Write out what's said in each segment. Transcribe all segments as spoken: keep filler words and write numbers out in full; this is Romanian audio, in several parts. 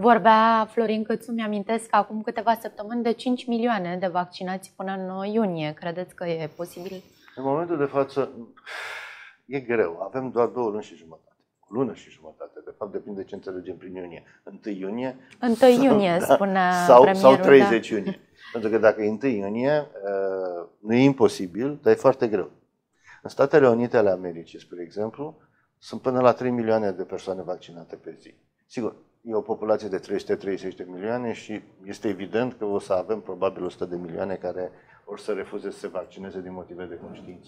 Vorbea Florin Cățu, mi-amintesc, acum câteva săptămâni de cinci milioane de vaccinați până în iunie. Credeți că e posibil? În momentul de față e greu. Avem doar două luni și jumătate. O lună și jumătate. De fapt, depinde ce înțelegem prin iunie. întâi iunie? întâi iunie, sau, spunea sau, premierul. Sau treizeci iunie. Pentru că dacă e întâi iunie, nu e imposibil, dar e foarte greu. În Statele Unite ale Americii, spre exemplu, sunt până la trei milioane de persoane vaccinate pe zi. Sigur, e o populație de trei sute treizeci de milioane și este evident că o să avem probabil o sută de milioane care or să refuze să se vaccineze din motive de conștiință.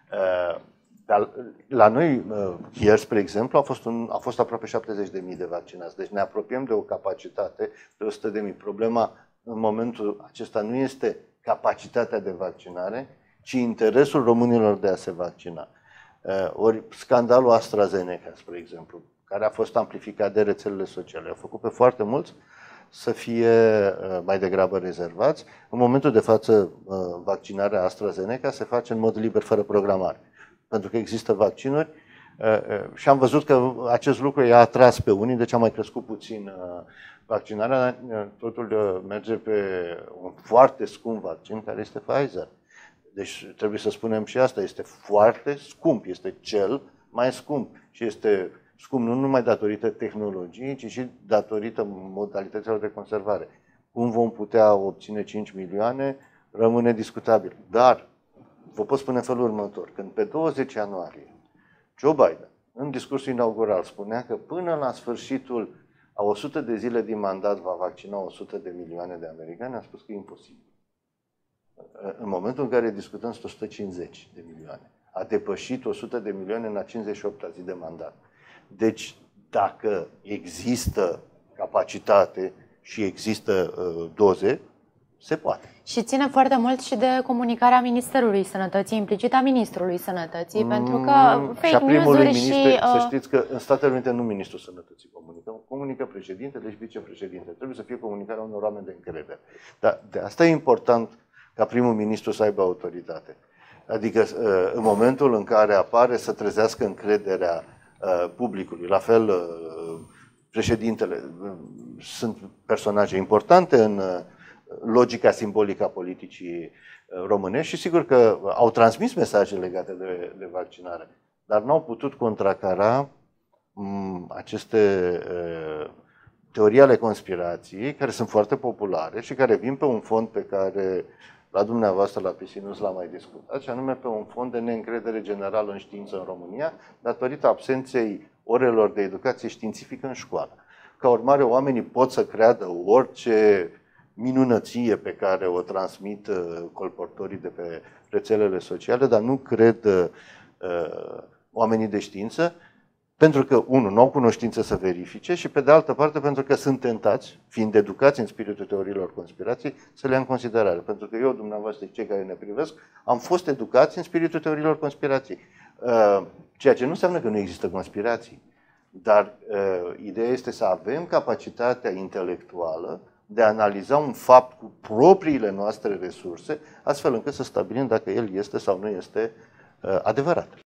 Dar la noi, ieri, spre exemplu, a fost, un, a fost aproape șaptezeci de mii de vaccinați. Deci ne apropiem de o capacitate de o sută de mii. Problema în momentul acesta nu este capacitatea de vaccinare, ci interesul românilor de a se vaccina. Ori scandalul AstraZeneca, spre exemplu, care a fost amplificat de rețelele sociale, a făcut pe foarte mulți să fie mai degrabă rezervați. În momentul de față, vaccinarea AstraZeneca se face în mod liber, fără programare. Pentru că există vaccinuri și am văzut că acest lucru i-a atras pe unii, deci a mai crescut puțin vaccinarea. Totul merge pe un foarte scump vaccin, care este Pfizer. Deci trebuie să spunem și asta, este foarte scump, este cel mai scump și este scump nu numai datorită tehnologiei, ci și datorită modalităților de conservare. Cum vom putea obține cinci milioane rămâne discutabil. Dar vă pot spune în felul următor, când pe douăzeci ianuarie Joe Biden, în discursul inaugural, spunea că până la sfârșitul a o sută de zile din mandat va vaccina o sută de milioane de americani, a spus că e imposibil. În momentul în care discutăm o sută cincizeci de milioane, a depășit o sută de milioane în a cincizeci și opta zi de mandat. Deci, dacă există capacitate și există uh, doze, se poate. Și ține foarte mult și de comunicarea Ministerului Sănătății, implicit a Ministrului Sănătății, mm, pentru că fake news-uri și... Uh... Să știți că în Statele Unite nu Ministrul Sănătății comunică, comunică președintele și vicepreședinte. Trebuie să fie comunicarea unor oameni de încredere. Dar de asta e important ca primul ministru să aibă autoritate. Adică în momentul în care apare să trezească încrederea publicului. La fel, președintele, sunt personaje importante în logica simbolică a politicii românești și sigur că au transmis mesaje legate de, de vaccinare, dar n-au putut contracara aceste teorii ale conspirației, care sunt foarte populare și care vin pe un fond pe care la dumneavoastră, la P C, nu l-am mai discutat, și anume pe un fond de neîncredere generală în știință în România, datorită absenței orelor de educație științifică în școală. Ca urmare, oamenii pot să creadă orice minunăție pe care o transmit colportorii de pe rețelele sociale, dar nu cred uh, oamenii de știință, pentru că, unu, nu au cunoștință să verifice și, pe de altă parte, pentru că sunt tentați, fiind educați în spiritul teoriilor conspirației, să le ia în considerare. Pentru că eu, dumneavoastră, cei care ne privesc, am fost educați în spiritul teoriilor conspirației. Ceea ce nu înseamnă că nu există conspirații. Dar ideea este să avem capacitatea intelectuală de a analiza un fapt cu propriile noastre resurse, astfel încât să stabilim dacă el este sau nu este adevărat.